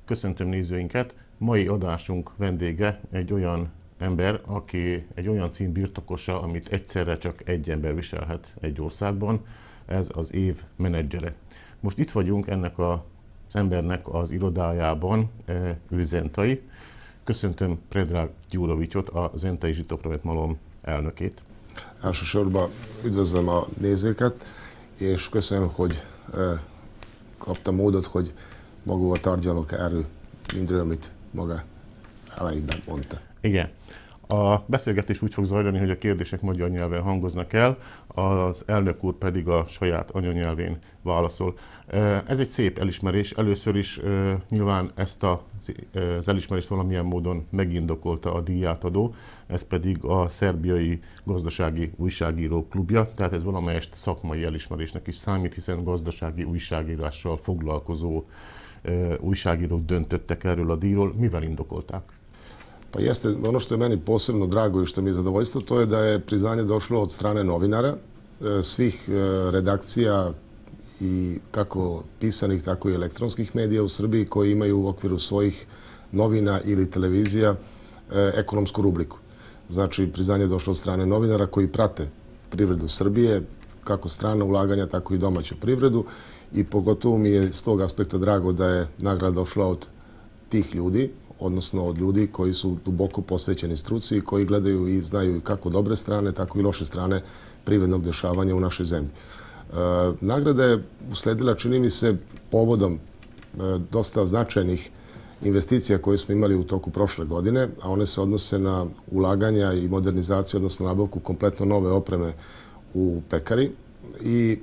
Köszöntöm nézőinket! Mai adásunk vendége egy olyan ember, aki egy olyan cím birtokosa, amit egyszerre csak egy ember viselhet egy országban, ez az év menedzsere. Most itt vagyunk ennek az embernek az irodájában, ő zentai. Köszöntöm Predrag Gyurovicsot, a Zentai Žitopromet Malom elnökét. Elsősorban üdvözlöm a nézőket, és köszönöm, hogy kaptam módot, hogy magával tárgyalok erről mindről, amit maga elejében mondta. Igen. A beszélgetés úgy fog zajlani, hogy a kérdések magyar nyelven hangoznak el, az elnök úr pedig a saját anyanyelvén válaszol. Ez egy szép elismerés. Először is nyilván ezt az elismerést valamilyen módon megindokolta a díjátadó, ez pedig a Szerbiai Gazdasági Újságírók Klubja, tehát ez valamelyest szakmai elismerésnek is számít, hiszen gazdasági újságírással foglalkozó újságírók döntöttek erről a díjról. Mivel indokolták? Pa jeste, ono što je meni posebno drago i što mi je zadovoljstvo, to je da je priznanje došlo od strane novinara, svih redakcija i kako pisanih, tako i elektronskih medija u Srbiji koji imaju u okviru svojih novina ili televizija ekonomsku rubriku. Znači, priznanje je došlo od strane novinara koji prate privredu Srbije, kako strana ulaganja, tako i domaću privredu, i pogotovo mi je s tog aspekta drago da je nagrada došla od tih ljudi, odnosno od ljudi koji su duboko posvećeni struci i koji gledaju i znaju kako dobre strane, tako i loše strane privrednog dešavanja u našoj zemlji. Nagrada je usledila, čini mi se, povodom dosta značajnih investicija koje smo imali u toku prošle godine, a one se odnose na ulaganja i modernizaciju, odnosno nabavku kompletno nove opreme u pekari i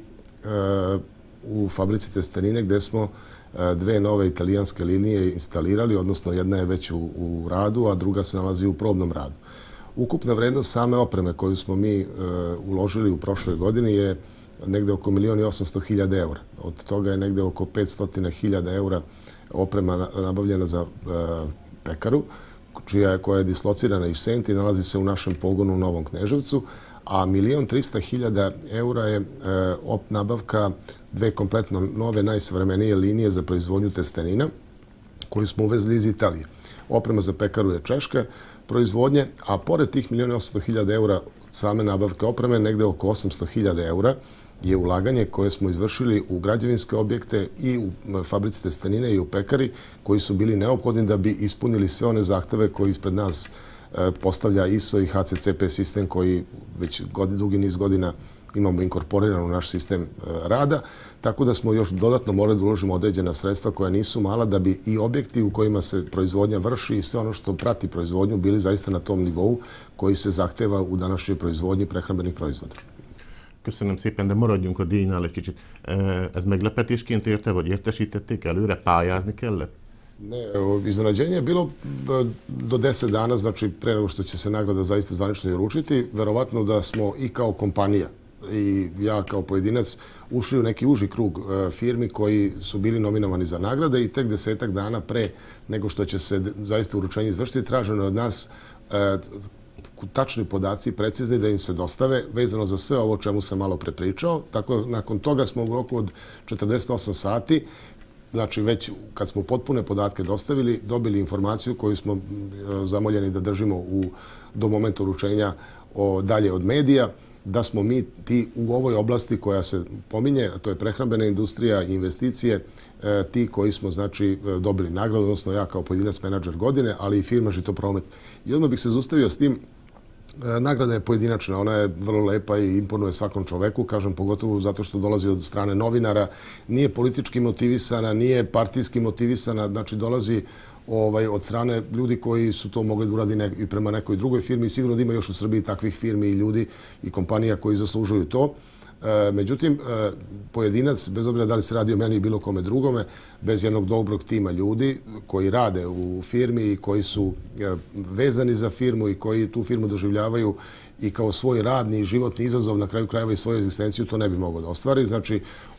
u fabrici testenine, gde smo dve nove italijanske linije instalirali, odnosno jedna je već u radu, a druga se nalazi u probnom radu. Ukupna vrednost same opreme koju smo mi uložili u prošloj godini je negde oko 1.800.000 eura. Od toga je negde oko 500.000 eura oprema nabavljena za pekaru, koja je dislocirana iz Senti i nalazi se u našem pogonu u Novom Kneževcu, a 1.300.000 eura je nabavka dve kompletno nove, najsavremenije linije za proizvodnju testenina koju smo uvezli iz Italije. Oprema za pekaru je češke proizvodnje, a pored tih 1.800.000 eura same nabavke opreme, negde oko 800.000 eura je ulaganje koje smo izvršili u građevinske objekte i u fabrici testenine i u pekari, koji su bili neophodni da bi ispunili sve one zahteve koji ispred nas postavlja ISO i HCCP sistem koji već dugi niz godina imamo inkorporiran u naš sistem rada, tako da smo još dodatno morali da uložimo određena sredstva koja nisu mala da bi i objekti u kojima se proizvodnja vrši i sve ono što prati proizvodnju bili zaista na tom nivou koji se zahteva u današnjoj proizvodnyi prehrambenih proizvoda. Köszönöm szépen, de maradjunk a díjnál egy kicsit. Ez meglepetésként érte, vagy értesítették előre, pályázni kellett? Ne, iznenađenje je bilo do 10 dana, znači pre nego što će se nagrada zaista zvanično i uručiti. Verovatno da smo i kao kompanija i ja kao pojedinac ušli u neki uži krug firmi koji su bili nominovani za nagrade i tek 10 dana pre nego što će se zaista uručenje izvršiti, traženo je od nas tačni podaci, precizni, da im se dostave vezano za sve ovo o čemu sam malo prepričao. Tako, nakon toga smo u roku od 48 sati, znači već kad smo potpune podatke dostavili, dobili informaciju koju smo zamoljeni da držimo do momenta uručenja dalje od medija, da smo mi ti u ovoj oblasti koja se pominje, a to je prehrambena industrija i investicije, ti koji smo znači dobili nagradu, odnosno ja kao pojedinac menadžer godine, ali i firma Žitopromet. I odmah bih se zaustavio s tim. Nagrada je pojedinačna, ona je vrlo lepa i imponuje svakom čoveku, kažem, pogotovo zato što dolazi od strane novinara, nije politički motivisana, nije partijski motivisana, znači dolazi od strane ljudi koji su to mogli da uradi i prema nekoj drugoj firmi i sigurno da ima još u Srbiji takvih firmi i ljudi i kompanija koji zaslužuju to. Međutim, pojedinac, bez obzira da li se radi o meni i bilo kome drugome, bez jednog dobrog tima ljudi koji rade u firmi i koji su vezani za firmu i koji tu firmu doživljavaju i kao svoj radni i životni izazov, na kraju krajeva i svoju egzistenciju, to ne bi mogao da ostvari. Znači,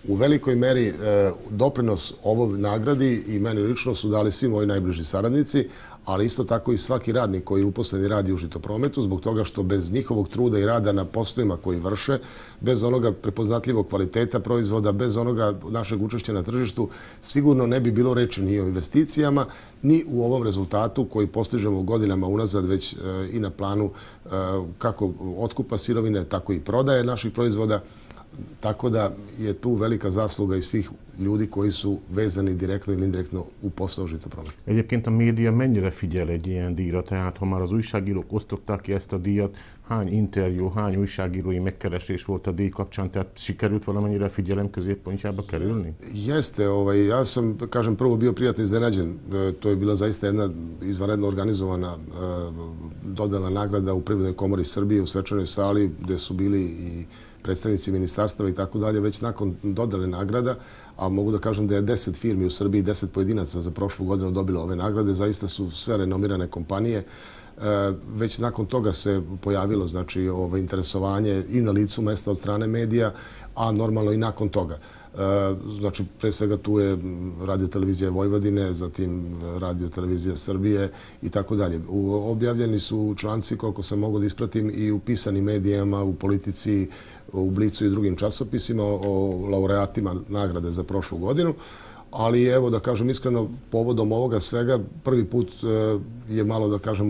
U velikoj meri doprinos ovoj nagradi i meni lično su dali svi moji najbliži saradnici, ali isto tako i svaki radnik koji je uposlen i radi u Žitoprometu, zbog toga što bez njihovog truda i rada na poslovima koji vrše, bez onoga prepoznatljivog kvaliteta proizvoda, bez onoga našeg učešća na tržištu, sigurno ne bi bilo reči ni o investicijama, ni u ovom rezultatu koji postižemo godinama unazad već i na planu kako otkupa sirovine, tako i prodaje naših proizvoda. Tako da je tu velika zasluga i svih ljudi koji su vezani direktno ili indirektno u posao Žitopromet. Egyébként a média mennyire figyel egy ilyen díjra? Tehát ha már az újságírók osztották ki ezt a díjat, hány interjú, hány újságírói megkeresés volt a díj kapcsán? Tehát sikerült valamennyire figyelem középpontjába kerülni? Jeste, ja sam, kažem, prvo bio prijatno iznenađen. To je bila zaista jedna izvanredno organizovana dodela nagrada u Privrednoj komori Srbije u svečanoj sali gde su bili i predstavnici ministarstava i tako dalje, već nakon dodele nagrada, a mogu da kažem da je 10 firmi u Srbiji, 10 pojedinaca za prošlu godinu dobilo ove nagrade, zaista su sve renomirane kompanije. Već nakon toga se pojavilo znači, interesovanje i na licu mesta od strane medija, a normalno i nakon toga. Znači, pre svega tu je Radio-televizija Vojvodine, zatim Radio-televizija Srbije i tako dalje. Objavljeni su članci, koliko sam mogu da ispratim, i u pisanim medijama, u Politici, u Blicu i drugim časopisima o laureatima nagrade za prošlu godinu. Ali evo, da kažem iskreno, povodom ovoga svega, prvi put je malo, da kažem,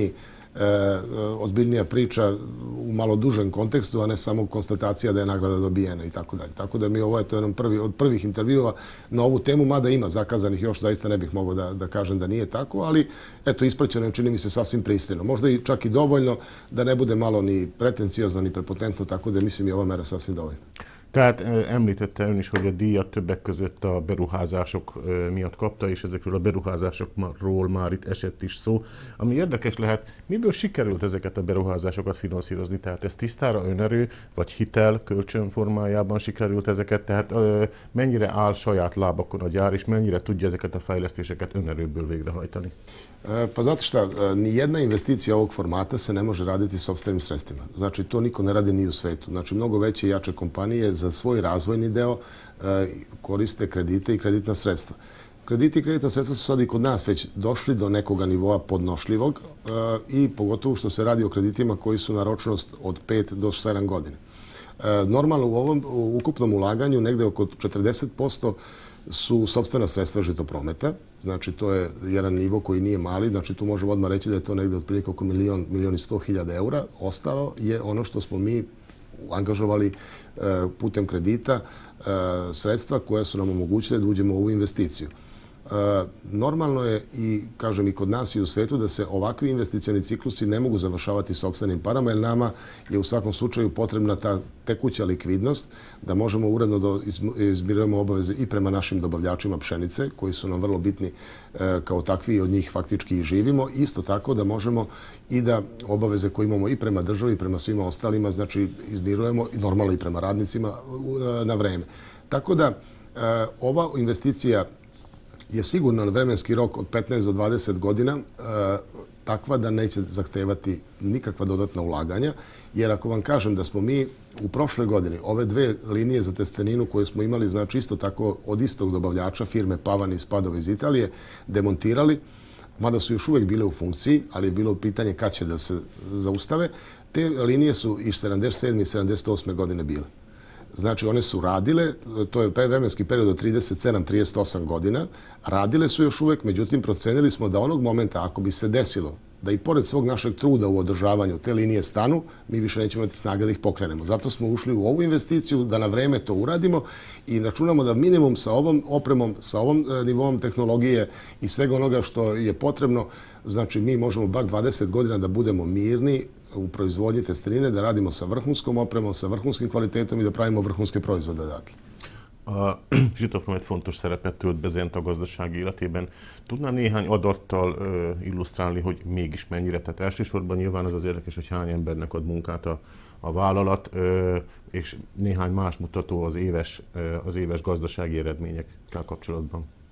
ozbiljnija priča u malo dužem kontekstu, a ne samo konstatacija da je nagrada dobijena i tako dalje. Tako da mi ovo je to jedan od prvih intervjua na ovu temu, mada ima zakazanih još, zaista ne bih mogao da kažem da nije tako, ali eto, ispraćeno je, čini mi se, sasvim pristojno. Možda i čak i dovoljno da ne bude malo ni pretenciozno, ni prepotentno, tako da mislim i ova mera sasvim dovoljna. Tehát említette ön is, hogy a díjat többek között a beruházások miatt kapta, és ezekről a beruházásokról már itt esett is szó. Ami érdekes lehet, miből sikerült ezeket a beruházásokat finanszírozni? Tehát ez tisztára önerő, vagy hitel, kölcsön formájában sikerült ezeket? Tehát mennyire áll saját lábakon a gyár, és mennyire tudja ezeket a fejlesztéseket önerőből végrehajtani? Pa znate šta, nijedna investicija ovog formata se ne može raditi sopstvenim sredstvima. Znači, to niko ne radi ni u svetu. Znači, mnogo veće i jače kompanije za svoj razvojni deo koriste kredite i kreditna sredstva. Krediti i kreditna sredstva su sad i kod nas već došli do nekoga nivoa podnošljivog i pogotovo što se radi o kreditima koji su na ročnost od 5 do 7 godina. Normalno u ovom ukupnom ulaganju negde oko 40% su sopstvena sredstva Žitoprometa. Znači, to je jedan nivo koji nije mali. Znači, tu možemo odmah reći da je to negde otprilike oko 1.100.000 eura. Ostalo je ono što smo mi angažovali putem kredita, sredstva koja su nam omogućile da uđemo u ovu investiciju. Normalno je i, kažem, i kod nas i u svetu da se ovakvi investicioni ciklusi ne mogu završavati sopstvenim parama, jer nama je u svakom slučaju potrebna ta tekuća likvidnost da možemo uredno da izmirujemo obaveze i prema našim dobavljačima pšenice, koji su nam vrlo bitni kao takvi i od njih faktički i živimo. Isto tako da možemo i da obaveze koje imamo i prema državi i prema svima ostalima, znači izmirujemo i normalno i prema radnicima na vreme. Tako da ova investicija je sigurno na vremenski rok od 15 do 20 godina takva da neće zahtevati nikakva dodatna ulaganja, jer ako vam kažem da smo mi u prošloj godini ove dve linije za testeninu koje smo imali, znači isto tako od istog dobavljača firme Pavan i Spadov iz Italije, demontirali, mada su još uvijek bile u funkciji, ali je bilo pitanje kad će da se zaustave, te linije su iz 77. i 78. godine bile. Znači, one su radile, to je vremenski period od 37-38 godina, radile su još uvijek, međutim, procenili smo da onog momenta, ako bi se desilo da i pored svog našeg truda u održavanju te linije stanu, mi više nećemo imati snaga da ih pokrenemo. Zato smo ušli u ovu investiciju, da na vreme to uradimo i računamo da minimum sa ovom opremom, sa ovom nivom tehnologije i svega onoga što je potrebno, znači mi možemo bar 20 godina da budemo mirni u proizvodnji testenine, da radimo sa vrhunskom opremom, sa vrhunskim kvalitetom i da pravimo vrhunske proizvode odatle. A Žitopromet fontos szerepet tölt be Zenta gazdasági életében. Tudná néhány adattal illusztrálni, hogy mégis mennyire? Tehát elsősorban nyilván az érdekes, hogy hány embernek ad munkát a vállalat, és néhány más mutató az éves gazdasági eredményekkel kapcsolatban.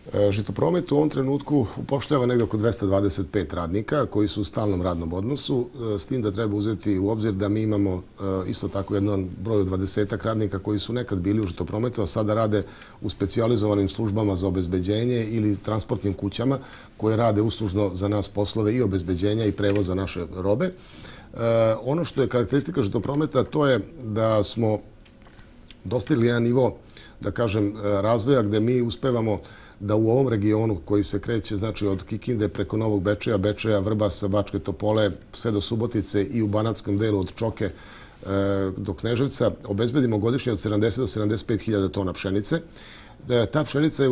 Žitopromet u ovom trenutku upošljava negdje oko 225 radnika koji su u stalnom radnom odnosu, s tim da treba uzeti u obzir da mi imamo isto tako jedan broj od 20 radnika koji su nekad bili u Žitoprometu, a sada rade u specijalizovanim službama za obezbeđenje ili transportnim kućama koje rade uslužno za nas poslove i obezbeđenja i prevoza naše robe. Ono što je karakteristika Žitoprometa to je da smo dostigli jedan nivo, da kažem, razvoja gdje mi uspevamo da u ovom regionu koji se kreće, znači od Kikinde preko Novog Bečeja, Bečeja, Vrbasa, Bačke Topole, sve do Subotice i u banatskom delu od Čoke do Kneževca, obezbedimo godišnje od 70 do 75 hiljada tona pšenice. Ta pšenica je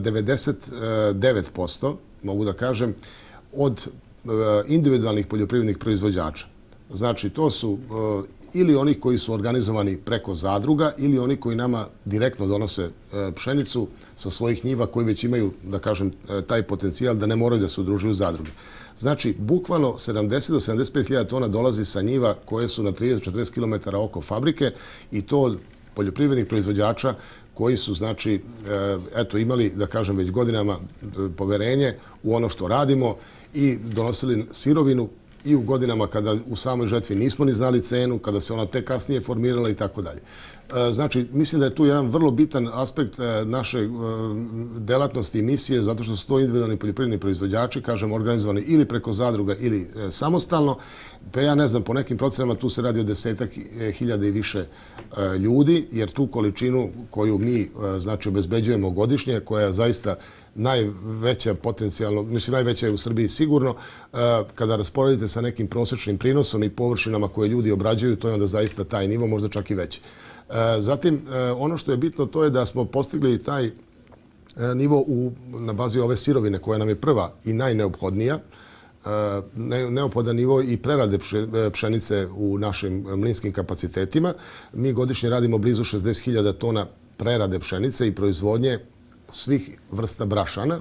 99%, mogu da kažem, od individualnih poljoprivrednih proizvođača. Znači, to su ili oni koji su organizovani preko zadruga ili oni koji nama direktno donose pšenicu sa svojih njiva koji već imaju, da kažem, taj potencijal da ne moraju da se udružuju zadruge. Znači, bukvalno 70 do 75 hiljada tona dolazi sa njiva koje su na 30-40 km oko fabrike i to od poljoprivrednih proizvođača koji su, znači, eto, imali, da kažem, već godinama poverenje u ono što radimo i donosili sirovinu i u godinama kada u samoj žetvi nismo ni znali cenu, kada se ona tek kasnije formirala i tako dalje. Znači, mislim da je tu jedan vrlo bitan aspekt naše delatnosti i misije, zato što su to individualni poljoprivredni proizvođači, kažem, organizovani ili preko zadruga ili samostalno. Pa ja ne znam, po nekim procenama tu se radi o 10.000 i više ljudi, jer tu količinu koju mi, znači, obezbeđujemo godišnje, koja je zaista najveća potencijalno, mislim, najveća je u Srbiji sigurno, kada rasporedite sa nekim prosječnim prinosom i površinama koje ljudi obrađuju, to je onda zaista taj nivo, možda čak i veći. Zatim, ono što je bitno to je da smo postigli taj nivo na bazi ove sirovine koja nam je prva i najneophodnija, neophodan nivo i prerade pšenice u našim mlinskim kapacitetima. Mi godišnje radimo blizu 60.000 tona prerade pšenice i proizvodnje svih vrsta brašana.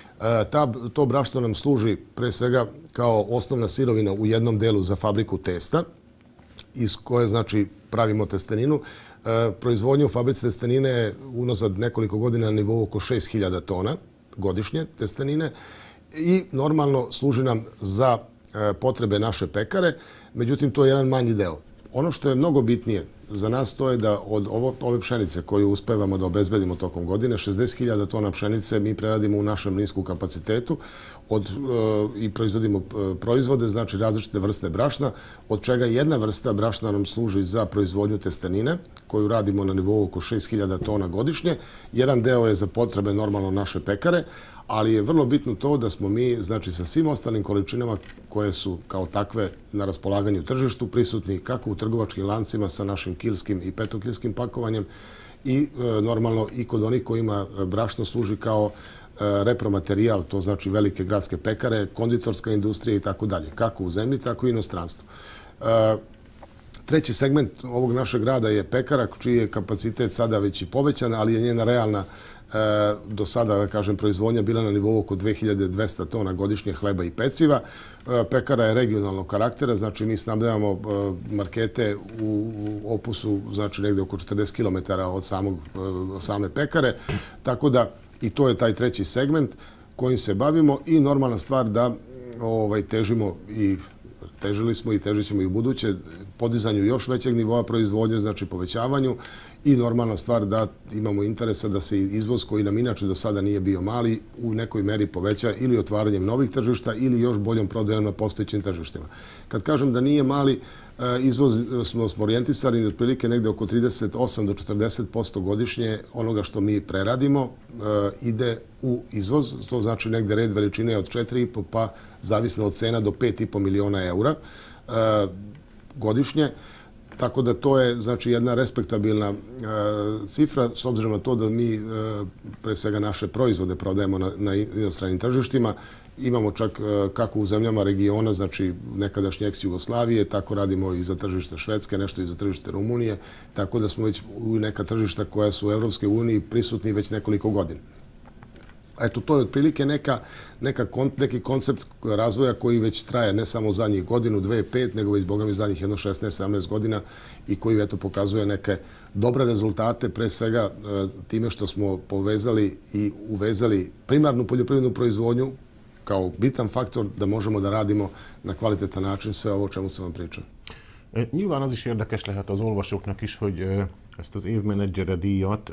To brašno nam služi pre svega kao osnovna sirovina u jednom delu za fabriku testa, iz koje, znači, pravimo testeninu. Proizvodnja u fabrici testenine je unazad nekoliko godina na nivou oko 6.000 tona godišnje testenine i normalno služi nam za potrebe naše pekare, međutim, to je jedan manji deo. Ono što je mnogo bitnije za nas to je da od ove pšenice koju uspevamo da obezbedimo tokom godine, 60.000 tona pšenice mi preradimo u našem mlinsku kapacitetu i proizvodimo proizvode, znači različite vrste brašna, od čega jedna vrsta brašna nam služi za proizvodnju testenine, koju radimo na nivou oko 6.000 tona godišnje. Jedan deo je za potrebe normalno naše pekare, ali je vrlo bitno to da smo mi, znači, sa svim ostalim količinama koje su kao takve na raspolaganju tržištu prisutni kako u trgovačkim lancima sa našim kilskim i petokilskim pakovanjem i normalno i kod onih kojima brašno služi kao repromaterijal, to znači velike gradske pekare, konditorska industrija i tako dalje, kako u zemlji, tako i inostranstvu. Treći segment ovog našeg rada je pekara, čiji je kapacitet sada već i povećan, ali je njena realna do sada, da kažem, proizvodnja bila na nivou oko 2200 tona godišnje hleba i peciva. Pekara je regionalnog karaktera, znači mi snabdevamo markete u Opusu, znači negde oko 40 km od same pekare, tako da i to je taj treći segment kojim se bavimo i normalna stvar da težimo i težili smo i težit ćemo i u buduće podizanju još većeg nivoa proizvodnje, znači povećavanju i normalna stvar da imamo interesa da se izvoz koji nam inače do sada nije bio mali u nekoj meri poveća ili otvaranjem novih tržišta ili još boljom prodajom na postojećim tržištima. Kad kažem da nije mali, izvoz smo orijentisani otprilike negde oko 38 do 40% godišnje onoga što mi preradimo ide u izvoz. To znači negde red veličine od 4,5 pa zavisno od cena do 5,5 miliona eura godišnje. Tako da to je, znači, jedna respektabilna cifra s obzirom na to da mi pre svega naše proizvode prodajemo na inostranim tržištima. Imamo čak kako u zemljama regiona, znači nekadašnje ex-Jugoslavije, tako radimo i za tržište Švedske, nešto i za tržište Rumunije, tako da smo već u neka tržišta koja su u Evropskoj uniji prisutni već nekoliko godina. Eto, to je otprilike neki koncept razvoja koji već traje ne samo zadnjih godinu, 2, 5, nego već, boga mi, zadnjih 16-17 godina i koji, eto, pokazuje neke dobre rezultate, pre svega time što smo povezali i uvezali primarnu poljoprivrednu proizvodnju kao bitan faktor da možemo da radimo na kvalitetan način sve ovo o čemu sam vam pričao. Nyilván az is érdekes lehet az olvasóknak is, hogy ezt az évmenedzsere díjat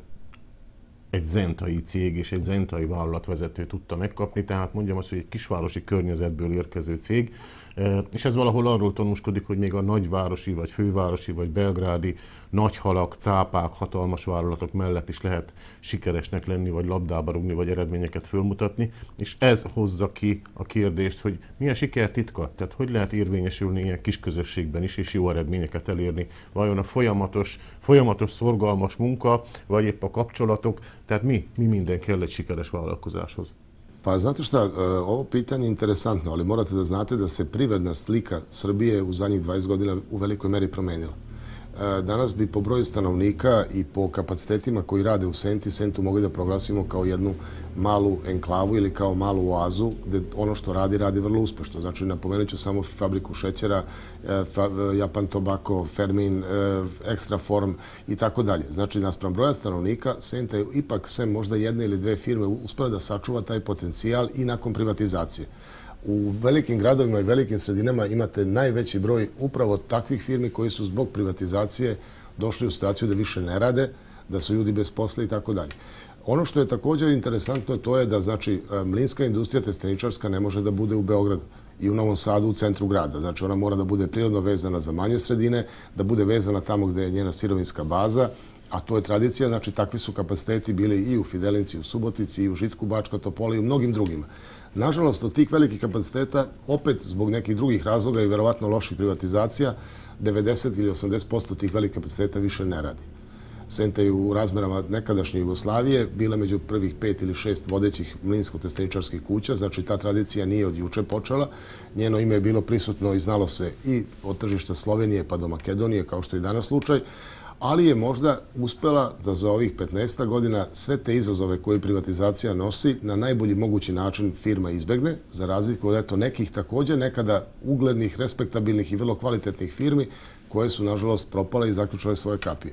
egy zentai cég és egy zentai vállalatvezető tudta megkapni, tehát mondjam azt, hogy egy kisvárosi környezetből érkező cég, és ez valahol arról tanúskodik, hogy még a nagyvárosi, vagy fővárosi, vagy belgrádi nagyhalak, cápák, hatalmas vállalatok mellett is lehet sikeresnek lenni, vagy labdába rúgni, vagy eredményeket fölmutatni, és ez hozza ki a kérdést, hogy mi a siker titka? Tehát hogy lehet érvényesülni ilyen kis közösségben is, és jó eredményeket elérni? Vajon a folyamatos szorgalmas munka, vagy épp a kapcsolatok? Tehát mi minden kell egy sikeres vállalkozáshoz? Pa znate šta, ovo pitanje je interesantno, ali morate da znate da se privredna slika Srbije u zadnjih 20 godina u velikoj meri promenila. Danas bi po broju stanovnika i po kapacitetima koji rade u Senti, Sentu mogli da proglasimo kao jednu malu enklavu ili kao malu oazu gde ono što radi vrlo uspešno. Znači, napomenut ću samo fabriku šećera, Japan Tobacco, Fermin, Extra Form i tako dalje. Znači, naspram broja stanovnika, Senta je ipak sem možda jedne ili dve firme uspela da sačuva taj potencijal i nakon privatizacije. U velikim gradovima i velikim sredinama imate najveći broj upravo takvih firmi koji su zbog privatizacije došli u situaciju da više ne rade, da su ljudi bez posla i tako dalje. Ono što je također interesantno to je da, znači, mlinska industrija testeničarska ne može da bude u Beogradu i u Novom Sadu u centru grada. Znači, ona mora da bude prirodno vezana za manje sredine, da bude vezana tamo gde je njena sirovinska baza, a to je tradicija. Znači, takvi su kapaciteti bili i u Fidelinci, u Subotici, i u Žitku, Bačka Topola i u mnogim drugima. Nažalost, od tih velikih kapaciteta, opet zbog nekih drugih razloga i verovatno loših privatizacija, 90 ili 80% tih velikih kapaciteta više ne radi. Senta je u razmerama nekadašnje Jugoslavije bila među prvih 5 ili 6 vodećih mlinsko-testeničarskih kuća, znači ta tradicija nije od juče počela. Njeno ime je bilo prisutno i znalo se i od tržišta Slovenije pa do Makedonije, kao što je danas slučaj, ali je možda uspela da za ovih 15 godina sve te izazove koje privatizacija nosi na najbolji mogući način firma izbegne, za razliku od nekih također nekada uglednih, respektabilnih i vrlo kvalitetnih firmi koje su, nažalost, propale i zaključale svoje kapije.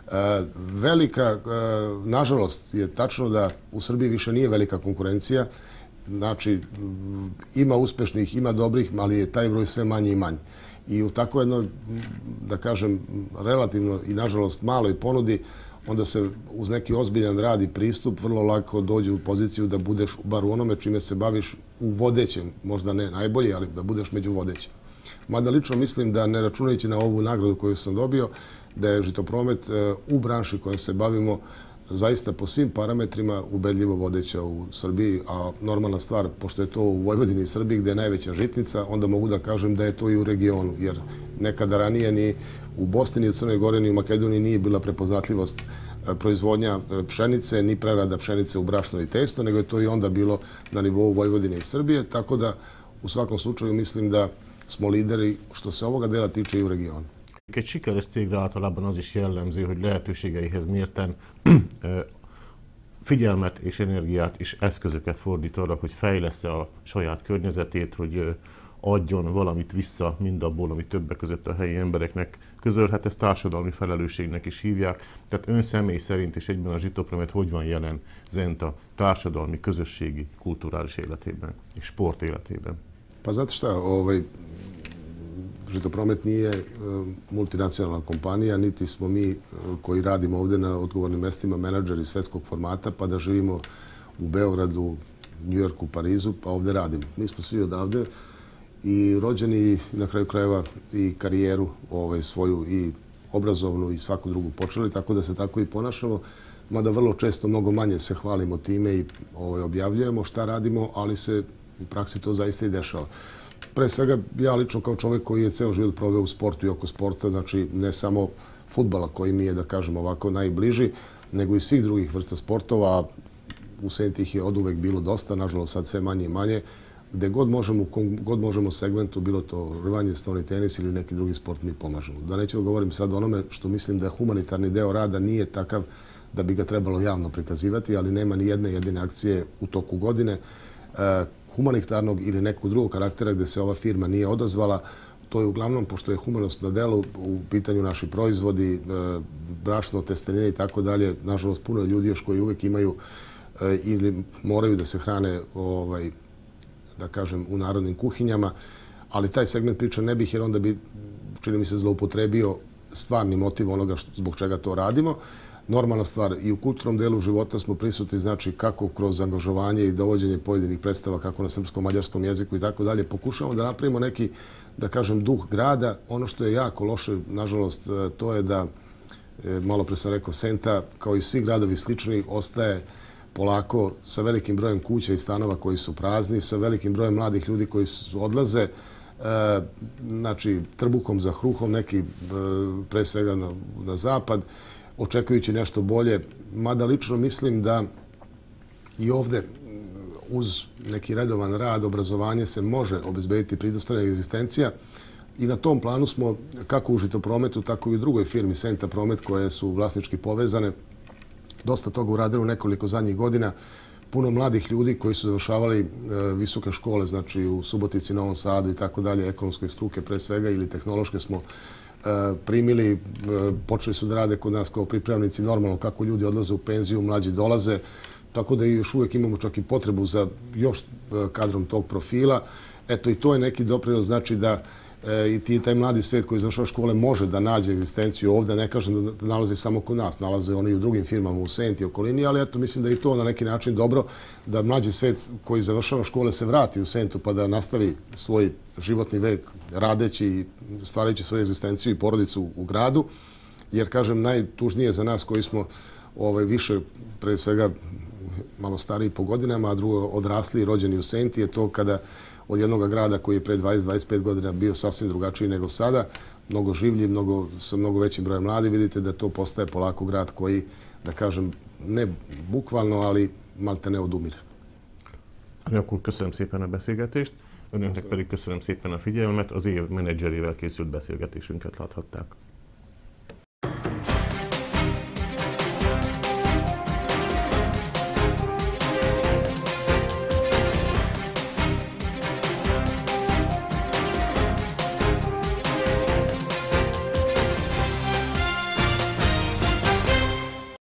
Nažalost, je tačno da u Srbiji više nije velika konkurencija, znači ima uspešnih, ima dobrih, ali je taj broj sve manji i manji. I u tako jednoj, da kažem, relativno i nažalost maloj ponudi, onda se uz neki ozbiljan rad i pristup vrlo lako dođe u poziciju da budeš bar u onome čime se baviš u vodećem, možda ne najbolje, ali da budeš među vodećim. Mada lično mislim da, ne računajući na ovu nagradu koju sam dobio, da je Žitopromet u branši kojom se bavimo zaista po svim parametrima ubedljivo vodeća u Srbiji, a normalna stvar, pošto je to u Vojvodini i Srbiji gde je najveća žitnica, onda mogu da kažem da je to i u regionu, jer nekada ranije ni u Bosni, ni u Crnoj Gori, ni u Makedoniji nije bila prepoznatljivost proizvodnja pšenice, ni prerada pšenice u brašno i testo, nego je to i onda bilo na nivou Vojvodine i Srbije, tako da u svakom slučaju mislim da smo lideri što se ovoga dela tiče i u regionu. Egy sikeres cégre általában az is jellemző, hogy lehetőségeihez mérten figyelmet és energiát és eszközöket fordít arra, hogy fejlessze a saját környezetét, hogy adjon valamit vissza mindabból, ami többek között a helyi embereknek közölhet. Ezt társadalmi felelősségnek is hívják. Tehát ön személy szerint és egyben a Žitopromet hogy van jelen Zenta társadalmi, közösségi, kulturális életében és sport életében? Pa znate šta, Žitopromet nije multinacionalna kompanija, niti smo mi koji radimo ovdje na odgovornim mestima menadžeri svetskog formata, pa da živimo u Beogradu, Njujorku, Parizu, pa ovdje radimo. Mi smo svi odavde i rođeni, na kraju krajeva, i karijeru svoju i obrazovnu i svaku drugu počeli, tako da se tako i ponašamo. Mada vrlo često mnogo manje se hvalimo time i objavljujemo šta radimo, ali se u praksi to zaista i dešava. Pre svega, ja lično kao čovjek koji je ceo život proveo u sportu i oko sporta, znači ne samo fudbala koji mi je, da kažem ovako, najbliži, nego i svih drugih vrsta sportova. U Senti ih je od uvek bilo dosta, nažalost sad sve manje i manje. Gde god možemo segmentu, bilo to rvanje, stoni tenis ili neki drugi sport, mi pomažemo. Da neću da govorim sad o onome što mislim da humanitarni deo rada nije takav da bi ga trebalo javno prikazivati, ali nema ni jedne jedine akcije u toku godine humanitarnog ili nekog drugog karaktera gdje se ova firma nije odazvala. To je uglavnom, pošto je humanost na delu, u pitanju naši proizvodi, brašno, testenine i tako dalje, nažalost puno je ljudi još koji uvijek imaju ili moraju da se hrane, da kažem, u narodnim kuhinjama, ali taj segment priče ne bih, jer onda bi, čini mi se, zloupotrebio stvarni motiv onoga zbog čega to radimo. Normalna stvar, i u kulturnom delu života smo prisutni, znači kako kroz angažovanje i dovođenje pojedinih predstava, kako na srpskom, mađarskom jeziku i tako dalje, pokušavamo da napravimo neki, da kažem, duh grada. Ono što je jako loše, nažalost, to je da, malo pre sam rekao, Senta, kao i svi gradovi slični, ostaje polako sa velikim brojem kuća i stanova koji su prazni, sa velikim brojem mladih ljudi koji odlaze, znači, trbuhom za hruhom, neki pre svega na zapad, očekujući nešto bolje. Mada lično mislim da i ovde uz neki redovan rad, obrazovanje se može obezbediti pridostojna egzistencija i na tom planu smo kako u Žitoprometu, tako i u drugoj firmi Senta Promet, koje su vlasnički povezane, dosta toga uradili u nekoliko zadnjih godina. Puno mladih ljudi koji su završavali visoke škole, znači u Subotici, Novom Sadu i tako dalje, ekonomske struke pre svega ili tehnološke smo primili, počeli su da rade kod nas kao pripravnici, normalno kako ljudi odlaze u penziju, mlađi dolaze, tako da još uvijek imamo čak i potrebu za još kadrom tog profila. Eto, i to je neki doprinos, znači da i taj mladi svijet koji završava škole može da nađe egzistenciju ovdje. Ne kažem da nalazi samo kod nas, nalaze oni i u drugim firmama u Senti i okolini, ali eto, mislim da je i to na neki način dobro, da mlađi svijet koji završava škole se vrati u Sentu pa da nastavi svoj životni vek radeći i stvarajući svoju egzistenciju i porodicu u gradu. Jer, kažem, najtužnije za nas koji smo više, pre svega, malo stariji po godinama, a drugo odrasli i rođeni u Senti, je to kada od jednog grada koji je pre 20-25 godina bio sasvim drugačiji nego sada, mnogo življi, sa mnogo većim brojem mladi, vidite da to postaje polako grad koji, da kažem, ne bukvalno, ali malte ne odumire. Akkor köszönöm szépen a beszélgetést, önöknek pedig köszönöm szépen a figyelmet, az év menedzserével készült beszélgetésünket láthatták.